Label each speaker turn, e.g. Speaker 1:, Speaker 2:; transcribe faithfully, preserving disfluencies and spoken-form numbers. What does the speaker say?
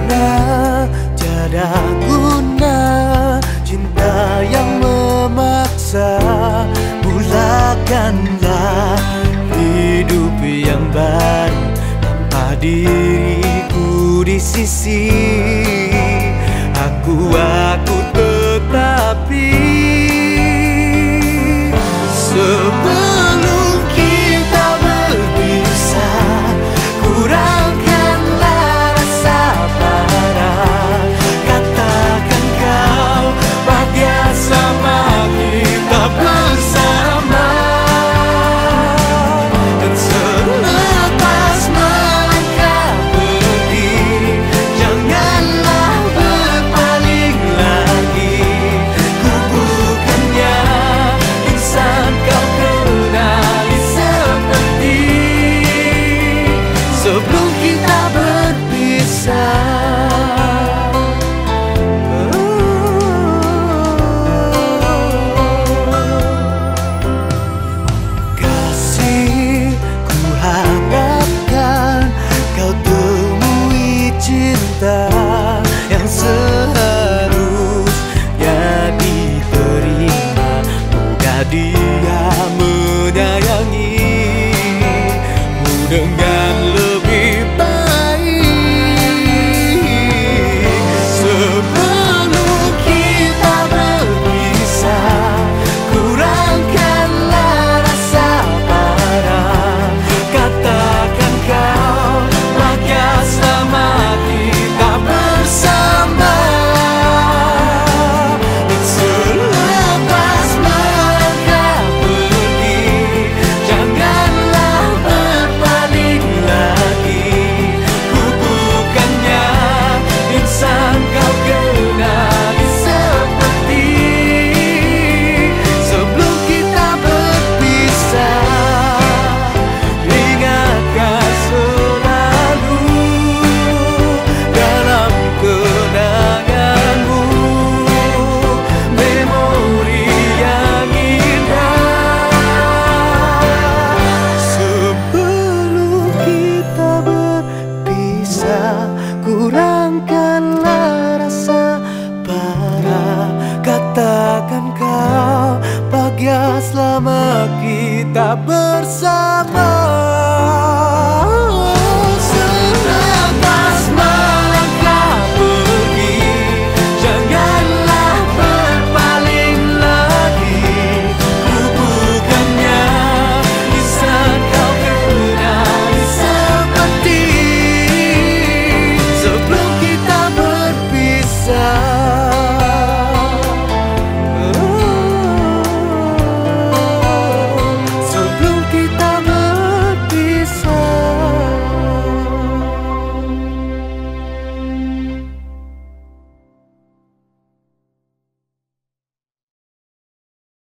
Speaker 1: pernah tiada guna cinta yang memaksa. Mulakanlah hidup yang baru tanpa diriku di sisi. Aku, aku tetapi sebelum kita berpisah, kurangkanlah rasa parah. Katakan kau bahagia sama kita bersama. Dan selepas melangkah pergi, janganlah berpaling lagi. Ku bukannya insan kau kenali seperti sebelum kita berpisah. Kasih, ku harapkan kau temui cinta yang seharusnya diterima. Moga dia menyayangimu dengan lebih baik. Sebelum kita berpisah, kurangkanlah rasa parah. Katakan kau bahagia selama kita bersama. Dan selepas melangkah pergi, janganlah berpaling lagi. Ku bukannya insan kau kenali seperti sebelum kita berpisah. Ingatkan selalu dalam kenanganmu memori yang indah. Sebelum kita berpisah, kurangkanlah rasa parah. Katakan kau bahagia selama kita bersama.